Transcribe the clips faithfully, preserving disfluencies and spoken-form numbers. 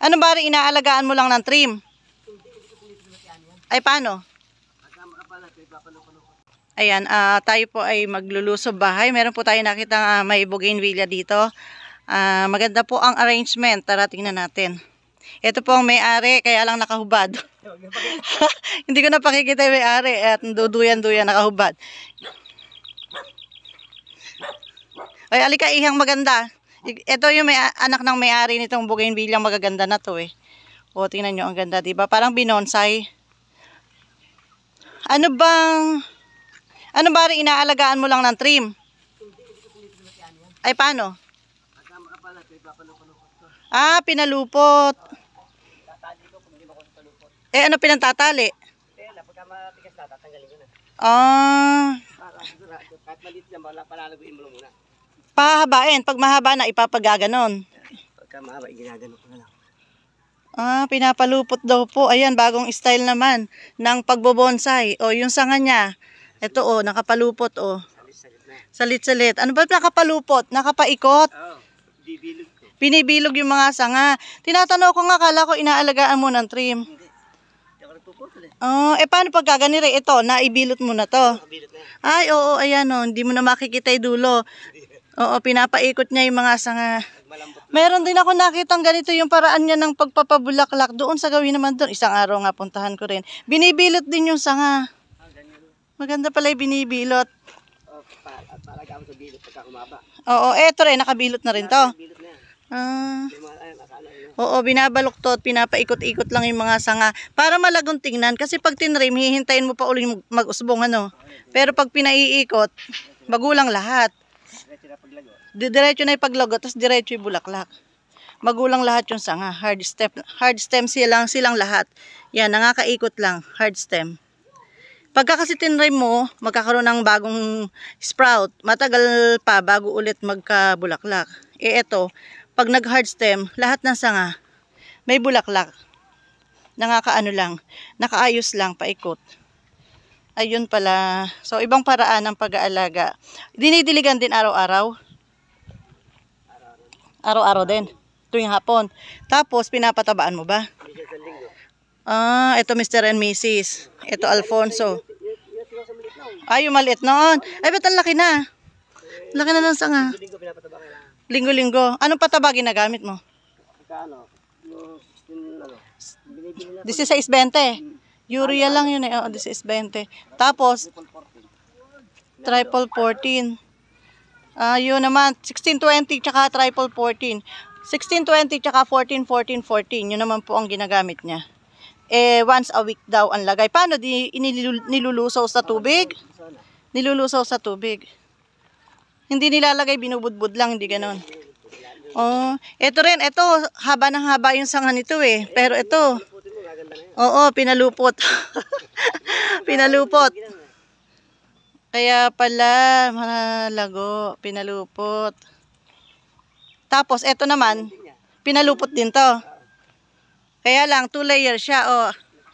Ano ba rin, inaalagaan mo lang ng trim? Ay, paano? Ayan, uh, tayo po ay maglulusob bahay. Meron po tayo nakita uh, may bougainvillea dito. Uh, maganda po ang arrangement. Tara, tingnan natin. Ito po ang may-ari, kaya lang nakahubad. Hindi ko na pakikita yung may-ari. At duduyan-duyan, nakahubad. Ay, alika, ihang maganda. Ito yung may anak ng may-ari nitong bougainvillea, magaganda na to eh. O, tingnan nyo, ang ganda, diba? Parang binonsai. Ano bang... Ano ba rin, inaalagaan mo lang ng trim? Ay, paano? Ah, pinalupot. Eh, ano pinantatali? Ah. Pahabain. Pag mahaba na, ipapagaganon. Pagka mahaba, ginagano ko na lang. Ah, pinapalupot daw po. Ayan, bagong style naman ng pagbobonsai. O, yung sanga niya. Ito o, nakapalupot o. Salit-salit. Ano ba nakapalupot? Nakapaikot? Oo, bibilog ko. Pinibilog yung mga sanga. Tinatanong ko nga, kala ko inaalagaan mo ng trim. Hindi. Hindi ako nagpuputol eh. Oh, eh paano pag gaganire? Ito, naibilot mo na to. Nakabilot na yan. Ay, oo, ayan o. Hindi mo na makikita yung dulo. Oo, pinapaikot niya yung mga sanga. Meron din ako nakitang ganito yung paraan niya ng pagpapabulaklak. Doon sa gawin naman doon. Isang araw nga puntahan ko rin. Binibilot din yung sanga. Maganda pala yung binibilot. Oh, para ka sa bilot pagka kumaba. Oo, eto rin, nakabilot na rin to. Bilot na yan. Ah. Yung mga ayun, nakala yun. Oo, binabaluktot, pinapaikot-ikot lang yung mga sanga. Para malagong tingnan. Kasi pag tinrim, hihintayin mo pa ulit mag-usbong ano. Pero pag pinaiikot, magulang lahat. Diretso na paglago. Diretso na yung paglago, tapos diretso yung bulaklak. Magulang lahat yung sanga. Hard stem, hard stem silang, silang lahat. Yan, nangakaikot lang. Hard stem. Pagka kasi tinrim mo, magkakaroon ng bagong sprout. Matagal pa bago ulit magka-bulaklak. Eh eto, pag nag-hard stem, lahat ng sanga may bulaklak. Nakakaano lang, nakaayos lang, paikot. Ayun pala. So, ibang paraan ng pag-aalaga. Dinidiligan din araw-araw. Araw-araw din. Tuwing hapon. Tapos, pinapatabaan mo ba? Ah, ito Mister and Missus Ito Alfonso. Ay, yung maliit noon. Ay, ba't ang laki na? Laki na ng sanga. Linggo-linggo. Anong pataba ginagamit mo? Ano? Yung ano? Binibili na sixteen twenty. Urea lang yun eh. Oh, sixteen twenty. Tapos, triple fourteen. Ah, yun naman. sixteen twenty tsaka triple fourteen. sixteen twenty tsaka fourteen fourteen fourteen. Yun naman po ang ginagamit niya. Eh, once a week daw ang lagay. Paano? Di, inilul- nilulusaw sa tubig? Nilulusaw sa tubig. Hindi nilalagay, binubudbud lang, hindi ganon. Oh, ito rin, ito, haba ng haba yung sanga nito eh. Pero ito, oo, pinalupot. Pinalupot. Kaya pala, malago, pinalupot. Tapos, ito naman, pinalupot din to. Kaya lang, two layer siya, oh.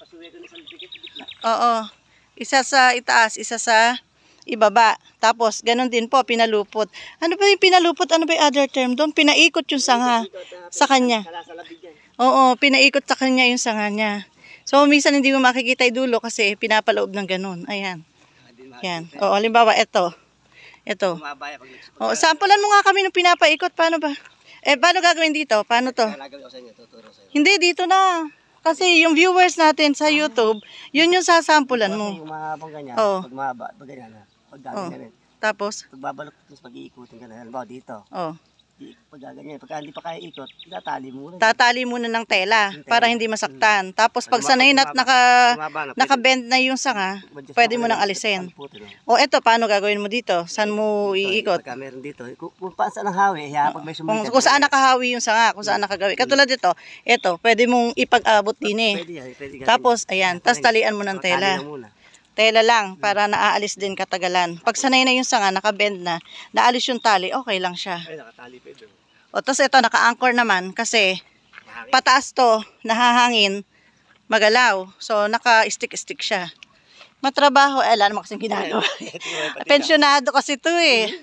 Oo. Isa sa itaas, isa sa ibaba. Tapos, ganun din po, pinalupot. Ano ba yung pinalupot? Ano ba yung other term doon? Pinaikot yung sanga sa kanya. Oo, pinaikot sa kanya yung sanga niya. So, minsan hindi mo makikita yung dulo kasi pinapaloob ng ganun. Ayan. Ayan. Oo, halimbawa, ito. Ito. Oo, sampulan mo nga kami ng pinapaikot. Paano ba? Eh, paano gagawin dito? Paano to? Hindi, dito na. Kasi yung viewers natin sa YouTube, yun yung sasampulan mo. Pag mahabang ganyan, Oo. pag mahaba, pag ganyan na, pag Oh. gaganyan. Tapos, Pag babalok, tapos pag-iikutin ka na, halimbawa dito. oh, Di- Pag gaganyan, pag hindi pa kaya ikot, tatali mo rin. tatali muna ng tela para hindi masaktan. Tapos pag sanay na at naka, naka-bend na yung sanga, pwede mo nang alisin. O eto, paano gagawin mo dito? Saan mo iikot? Pagka meron dito, kung, kung pa saan ang hawi, ya, pag may Kung, sumikat. kung saan nakahawi yung sanga, kung saan nakagawi. Katulad dito, eto, pwede mong ipag-abot din eh. Pwede yan, pwede ganyan. Tapos, ayan, tapos talian mo ng Tali tela. na muna. Tela lang, para naaalis din katagalan. Pag sanay na yung sanga, naka-bend na, naalis yung tali, okay lang siya. Ay, nakatali pa ito. O, tapos ito, naka-anchor naman kasi pataas to, nahahangin, magalaw. So, naka-stick-stick siya. Matrabaho, eh, alam mo kasing ginagawa. Pensyonado kasi to eh.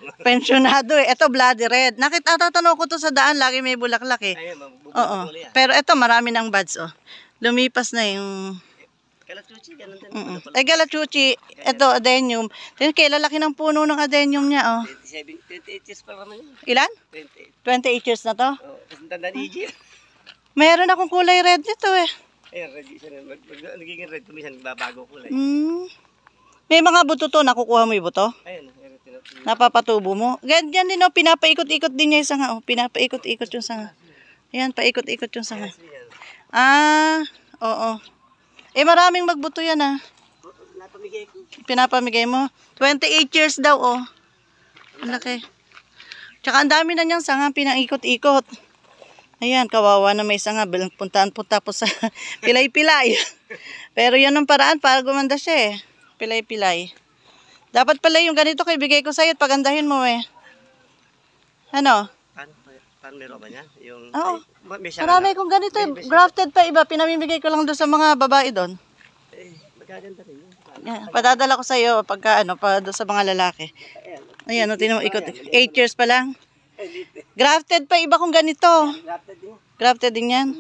Pensionado eh. Ito bloody red. Nakita tatanong ko to sa daan, lagi may bulaklak eh. Ayun, mabubuhay Oo. mo yan. Pero ito marami ng buds oh. Lumipas na yung Kalatuchi, ganun din. Mm. Eh, Galachuchi, ito, adenium. Tingnan kay lalaki ng puno ng adenium niya, oh. twenty-seven, twenty-eight years pa naman yun. Ilan? twenty-eight. twenty-eight years na to? Oh, kasi tanda ni E G. Meron akong kulay red nito, eh. Ayun, red siya na. Mag, mag, nagiging red kumisan, babago kulay. Mm. May mga buto to, nakukuha mo yung buto? Ayun, ayun, tinatawag. Napapatubo mo. Ganyan din, oh, pinapaikot-ikot din niya yung sanga, oh. Pinapaikot-ikot yung sanga. Ayan, paikot-ikot yung sanga. Ah, oo. Eh, maraming magbuto yan, ah. Napamigay ko. Pinapamigay mo. twenty-eight years daw, oh. Ang laki. Tsaka ang dami na niyang sanga, pinaikot-ikot. Ayan, kawawa na may sanga. Puntaan-punta po sa pilay-pilay. Pero yan ang paraan para gumanda siya, eh. Pilay-pilay. Dapat pala yung ganito kay bigay ko sa'yo at pagandahin mo, eh. Ano? Paano, paano meron ba niya? Yung, Oo. ay, may siya Marami na- kung ganito, eh. may- may siya- Grafted pa iba. Pinamimigay ko lang doon sa mga babae doon. Eh, magaganda rin yun. Yan, padadala ko sa'yo pagka ano, pa doon sa mga lalaki. Ayan. Ayan, o, tinan mo, ikot. eight years pa lang. Eh, dito. Grafted pa iba kung ganito. Grafted din. Grafted din yan.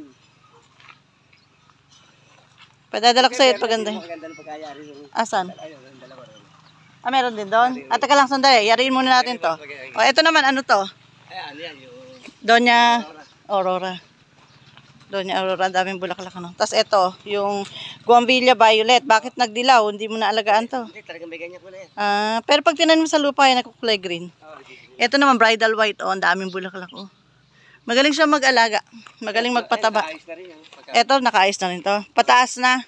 Padadala ko sa'yo at paganda. Maganda na pagkayari yung... Asan? Ayun, yung dalawa rin. Ah, meron din doon? At teka lang, sandali. Yariin muna natin to. O, ito naman, ano to? Ayan, yan yung... Doña Aurora. Doña Aurora, ang daming bulaklak, ano. Tapos ito, yung Guambilla Violet. Bakit nagdilaw? Hindi mo naalagaan to. Hindi, talagang may ganyan ko na yan. Ah, pero pag tinanim mo sa lupa, yan nagkukulay green. Oh, hindi. Ito naman, bridal white. Oh, ang daming bulaklak, oh. Magaling siya mag-alaga. Magaling magpataba. Ayos na rin yung pagka... Ito, nakaayos na rin to. Pataas na.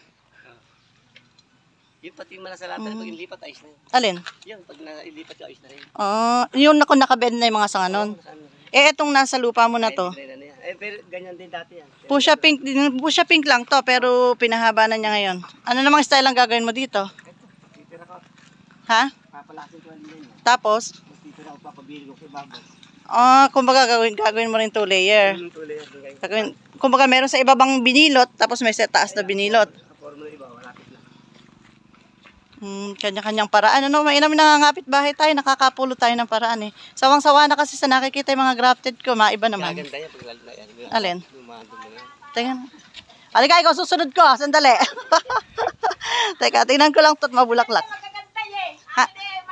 Yung pati yung malasalatan, pag ilipat, ayos na yun. Alin? Yun, pag nailipat yung ayos na rin. Oh, yun ako nakabend na yung mga sanga nun. Saan na rin? Eh, etong nasa lupa mo na Ay, to. hindi na yan. Eh, pero ganyan din dati yan. Pusha pink, din- pusha pink lang to, pero pinahaba na niya ngayon. Ano namang style ang gagawin mo dito? Ito, titira ko. Ha? Papalasin ko lang yan. Tapos, Tapos dito na ako papabili ko kay Babos. ah, kumbaga gagawin, gagawin mo rin two layer. Yung tuloy yan. Yung Gagawin, kumbaga meron sa ibabang binilot, tapos may sa taas na binilot. kaporma ng iba, malapit lang. Hmm, kanya-kanyang paraan. Ano, mainam nangangapit bahay tayo, nakakapulo tayo ng paraan eh. Sawang-sawa na kasi sa nakikita yung mga grafted ko, maiba naman. Gaganda yan pag lalo na yan. Alin? Lumando mo yan. Tingnan. Halika, ikaw susunod ko. Sandali. Teka, tingnan ko lang ito't mabulaklak. Ha?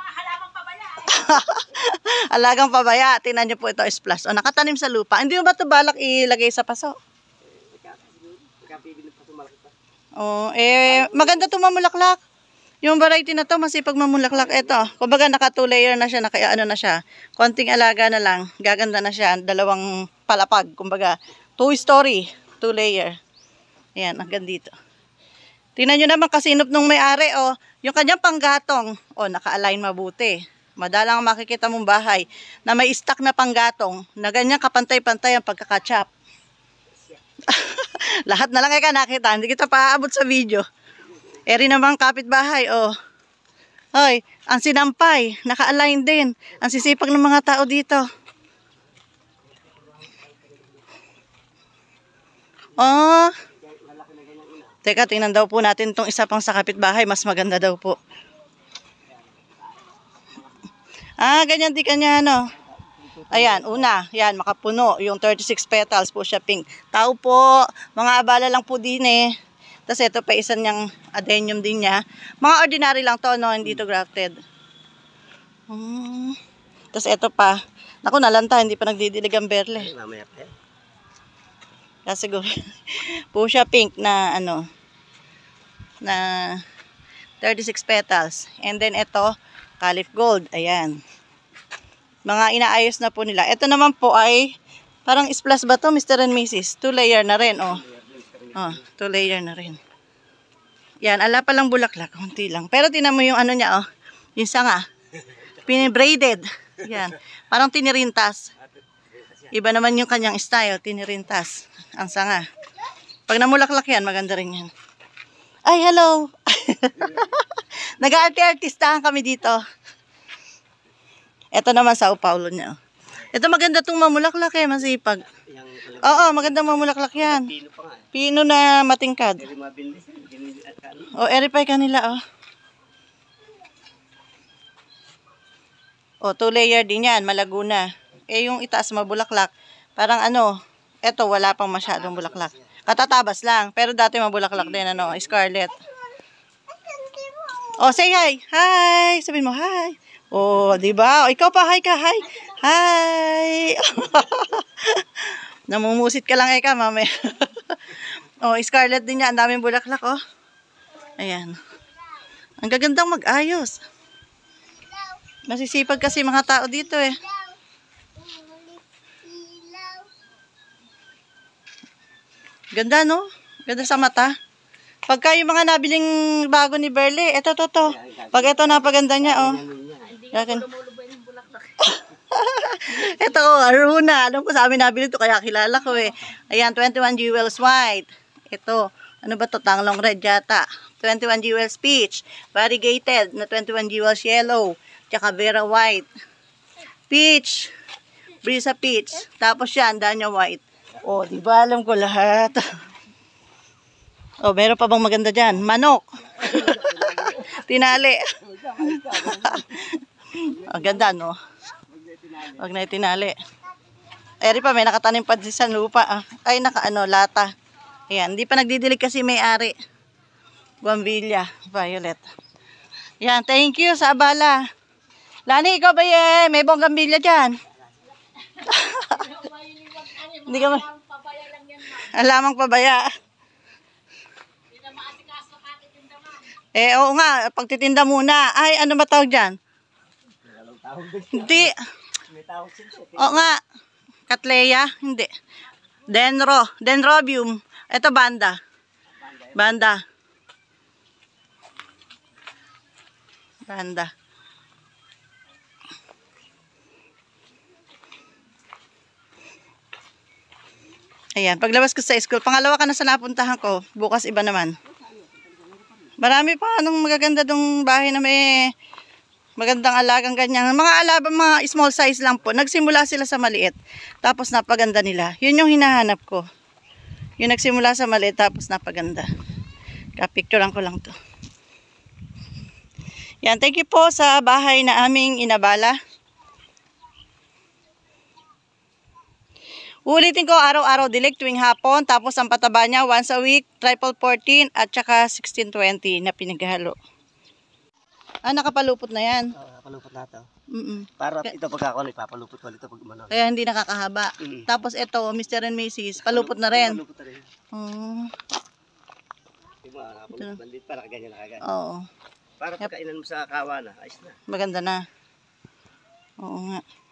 Alagang pabaya. Tingnan niyo po ito, splash. O, nakatanim sa lupa. Hindi mo ba ito balak ilagay sa paso? Pagkapibili pa tumalaki pa. O, eh, maganda ito mamulaklak. Yung variety na to, masipag mamulaklak. Ito, kumbaga naka two layer na siya, naka ano na siya. Konting alaga na lang, gaganda na siya. Dalawang palapag, kumbaga two story, two layer. Ayan, hanggang dito. Tingnan nyo naman kasinop nung may-ari, oh, yung kanyang panggatong, oh, naka-align mabuti. Madalang makikita mong bahay na may stock na panggatong, na ganyan kapantay-pantay ang pagkakachap. Lahat na lang ay ka nakita, hindi kita paaabot sa video. Eri naman kapitbahay, oh. Hoy, ang sinampay, naka-align din. Ang sisipag ng mga tao dito. Oh. Teka, tingnan daw po natin itong isa pang sa kapitbahay. Mas maganda daw po. Ah, ganyan di kanya, ano. Ayan, una, yan, makapuno. Yung thirty-six petals po siya pink. Tao po, mga abala lang po din eh. Tapos ito pa isa niyang adenium din niya. Mga ordinary lang to, no? Hindi to grafted. Hmm. Tapos ito pa. Naku, nalanta. Hindi pa nagdidilig ang berle. Ay, mamaya pa yan. Kaya siguro. Pusha pink na ano. Na thirty-six petals. And then ito, calif gold. Ayan. Mga inaayos na po nila. Ito naman po ay parang splash ba to, Mister and Missus Two layer na rin, oh. Oh, two layer na rin. Yan, ala pa lang bulaklak, konti lang. Pero tinan mo yung ano niya, oh. Yung sanga. Pinibraided. Yan. Parang tinirintas. Iba naman yung kanyang style, tinirintas. Ang sanga. Pag namulaklak yan, maganda rin yan. Ay, hello! Nag-arte-artistahan kami dito. Ito naman sa Paulo niya, oh. Ito maganda tong mamulaklak eh, masipag. Yung, Oo, maganda mamulaklak yan. pino pa nga eh. Pino na matingkad. Pero mabilis. Ganun at ano. O, eripay kanila, oh. O, two layer din yan, malaguna. Eh, yung itaas mabulaklak, parang ano, eto, wala pang masyadong bulaklak. Katatabas lang, pero dati mabulaklak din, ano, scarlet. O, say hi! Hi! Sabihin mo, hi! O, di ba? O, ikaw pa, hi ka, hi! Hi! Namumusit ka lang, Eka, mami. O, scarlet din yan, ang daming bulaklak, oh. Ayan. Ang gagandang mag-ayos. Masisipag kasi mga tao dito eh. Ganda no? Ganda sa mata. Pagka yung mga nabiling bago ni Berly, eto to to. Pag eto napaganda niya oh. Yakin. Ito oh, Aruna. Alam ko sa amin nabili to kaya kilala ko eh. Ayan, twenty-one Jewels White. Ito, ano ba to? Tanglong Red yata. twenty-one Jewels Peach. Variegated na twenty-one Jewels Yellow. Tsaka Vera White. Peach. Brisa Peach. Tapos yan, Danya White. Oh, di ba alam ko lahat. Oh, meron pa bang maganda dyan? Manok. Tinali. Ang ganda, no? Huwag na itinali. Eri pa, may nakatanim pa sa lupa. Ah. Ay, naka ano, lata. Ayan, hindi pa nagdidilig kasi may-ari. Buambilla. Violet. Yan, thank you sa abala. Lani, ikaw ba ye? May bonggambilya dyan? Hindi ka ma... Alamang pabaya. Eh, oo nga, pagtitinda muna. Ay, ano ba tawag dyan? Hindi. Oo nga. Cattleya? Hindi. Dendro. Dendrobium. Ito banda. Banda. Banda. Ayan, paglabas ko sa school, pangalawa ka na sa napuntahan ko, bukas iba naman. Marami pa anong magaganda dong bahay na may magandang alagang ganyan. Mga alabang, mga small size lang po. Nagsimula sila sa maliit, tapos napaganda nila. Yun yung hinahanap ko. Yung nagsimula sa maliit, tapos napaganda. Kapicturean ko lang to. Yan, thank you po sa bahay na aming inabala. Ulitin ko, araw-araw dilig tuwing hapon, tapos ang pataba niya once a week, triple fourteen at saka sixteen twenty na pinaghalo. Ah, nakapalupot na yan. Oo, nakapalupot na ito. Mm -mm. Para ito pagka ako, ipapalupot ko ito pag umano. Kaya hindi nakakahaba. Mm. Tapos ito, Mister and Missus, palupot na rin. Palupot na rin. Mm. Diba, nakapalupot na rin. Para ganyan na kagad. Oo. Para pagkainan mo sa kawa na, ayos na. Maganda na. Oo nga.